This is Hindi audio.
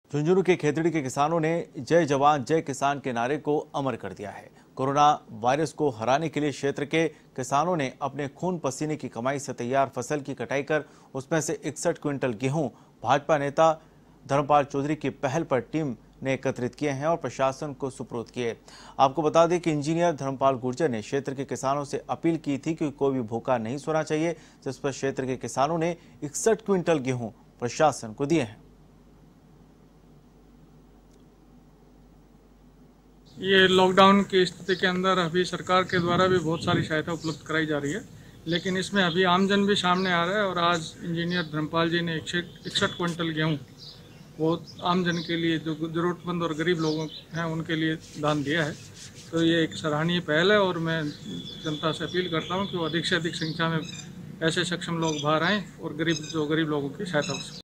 झुंझुनू के खेतड़ी के किसानों ने जय जवान जय किसान के नारे को अमर कर दिया है। कोरोना वायरस को हराने के लिए क्षेत्र के किसानों ने अपने खून पसीने की कमाई से तैयार फसल की कटाई कर उसमें से 61 क्विंटल गेहूं भाजपा नेता धर्मपाल चौधरी की पहल पर टीम ने एकत्रित किए हैं और प्रशासन को सुपुर्द किए। आपको बता दें कि इंजीनियर धर्मपाल गुर्जर ने क्षेत्र के किसानों से अपील की थी कि कोई भी भूखा नहीं सोना चाहिए, जिस पर क्षेत्र के किसानों ने 61 क्विंटल गेहूं प्रशासन को दिए हैं। ये लॉकडाउन की स्थिति के अंदर अभी सरकार के द्वारा भी बहुत सारी सहायता उपलब्ध कराई जा रही है, लेकिन इसमें अभी आमजन भी सामने आ रहा है। और आज इंजीनियर धर्मपाल जी ने 61 क्विंटल गेहूँ बहुत आमजन के लिए, जो ज़रूरतमंद और गरीब लोगों हैं उनके लिए दान दिया है। तो ये एक सराहनीय पहल है और मैं जनता से अपील करता हूँ कि वो अधिक से अधिक संख्या में ऐसे सक्षम लोग बाहर आएँ और गरीब लोगों की सहायता हो सके।